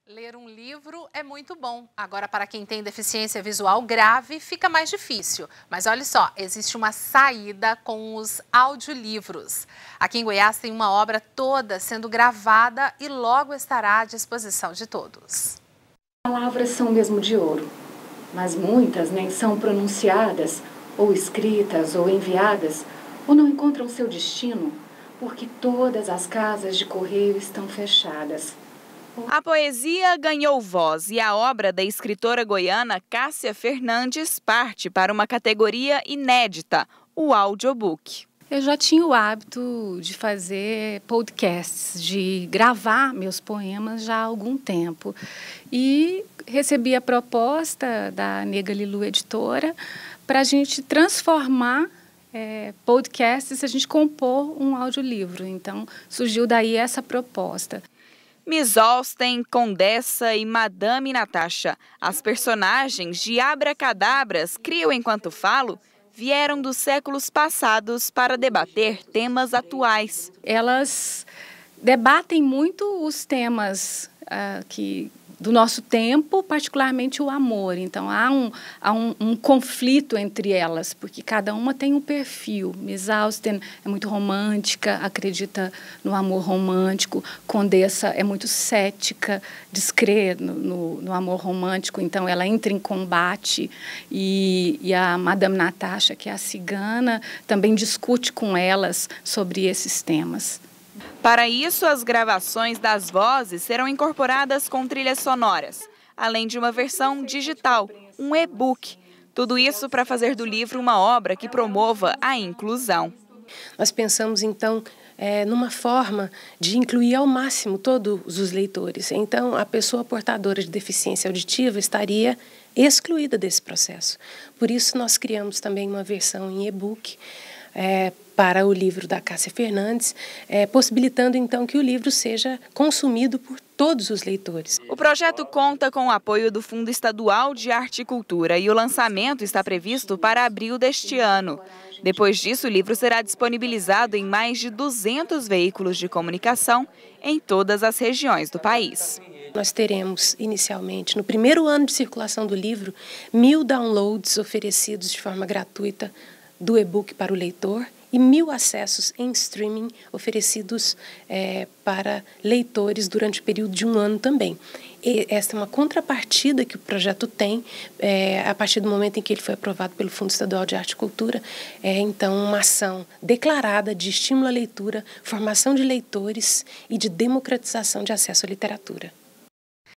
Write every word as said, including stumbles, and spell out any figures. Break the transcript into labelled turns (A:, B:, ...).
A: Ler um livro é muito bom. Agora, para quem tem deficiência visual grave, fica mais difícil. Mas olha só, existe uma saída com os audiolivros. Aqui em Goiás tem uma obra toda sendo gravada e logo estará à disposição de todos.
B: As palavras são mesmo de ouro, mas muitas nem são pronunciadas, ou escritas, ou enviadas, ou não encontram seu destino, porque todas as casas de correio estão fechadas.
C: A poesia ganhou voz e a obra da escritora goiana Cássia Fernandes parte para uma categoria inédita, o audiobook.
D: Eu já tinha o hábito de fazer podcasts, de gravar meus poemas já há algum tempo. E recebi a proposta da Nega Lilu Editora para a gente transformar é, podcasts, a gente compor um audiolivro. Então, surgiu daí essa proposta.
C: Miss Austen, Condessa e Madame Natasha, as personagens de Abracadabras, Crio Enquanto Falo, vieram dos séculos passados para debater temas atuais.
D: Elas debatem muito os temas uh, que, do nosso tempo, particularmente o amor. Então, há, um, há um, um conflito entre elas, porque cada uma tem um perfil. Miss Austen é muito romântica, acredita no amor romântico. Condessa é muito cética, descrê no, no, no amor romântico, então ela entra em combate. E, e a Madame Natasha, que é a cigana, também discute com elas sobre esses temas.
C: Para isso, as gravações das vozes serão incorporadas com trilhas sonoras, além de uma versão digital, um e-book. Tudo isso para fazer do livro uma obra que promova a inclusão.
E: Nós pensamos, então, é, numa forma de incluir ao máximo todos os leitores. Então, a pessoa portadora de deficiência auditiva estaria excluída desse processo. Por isso, nós criamos também uma versão em e-book, É, para o livro da Cássia Fernandes, é, possibilitando então que o livro seja consumido por todos os leitores.
C: O projeto conta com o apoio do Fundo Estadual de Arte e Cultura e o lançamento está previsto para abril deste ano. Depois disso, o livro será disponibilizado em mais de duzentos veículos de comunicação em todas as regiões do país.
E: Nós teremos, inicialmente, no primeiro ano de circulação do livro, mil downloads oferecidos de forma gratuita do e-book para o leitor e mil acessos em streaming oferecidos é, para leitores durante o período de um ano também. E esta é uma contrapartida que o projeto tem é, a partir do momento em que ele foi aprovado pelo Fundo Estadual de Arte e Cultura. É, então, uma ação declarada de estímulo à leitura, formação de leitores e de democratização de acesso à literatura.